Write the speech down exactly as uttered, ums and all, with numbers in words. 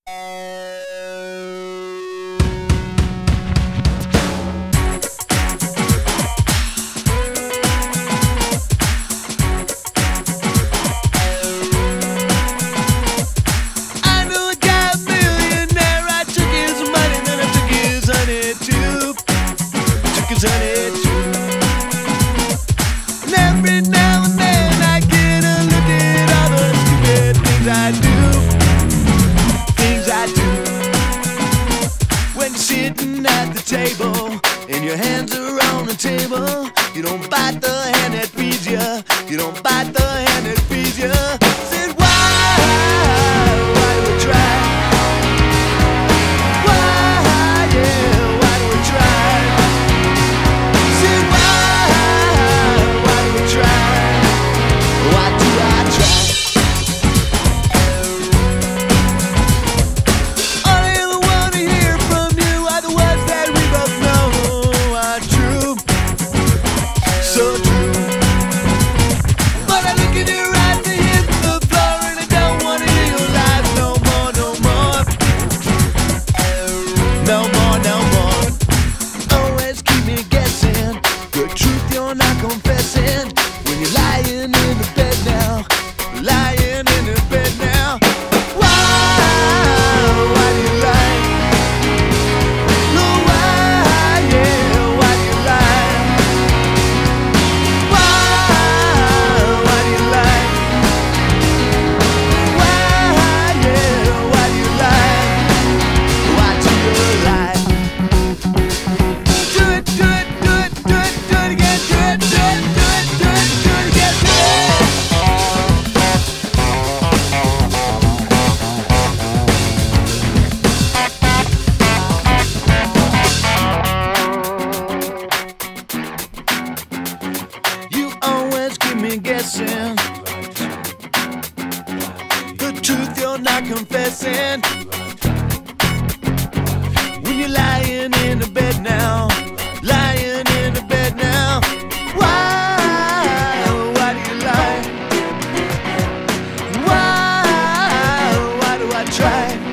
I do, things I do. When you're sitting at the table and your hands are on the table, you don't bite the hand that feeds you. You don't bite the hand that feeds you. Said why, why do we try? Why, yeah, why do we try? Said why, why do we try? Why do I try? No more, no more. Always keep me guessing. The truth you're not confessing. When you're lying in the bed now, lying in the bed now. Why, why do you lie? No, why, yeah, why do you lie? Why, why do you lie? Why, yeah, why do you lie? Why do you lie? Do it, do it, do it, do it, do it again, do it, do it, do it, do it, do it again, do it. You always keep me guessing. The truth you're not confessing. When you're lying in the bed now, lying in the bed now. Why, why do you lie? Why, why do I try?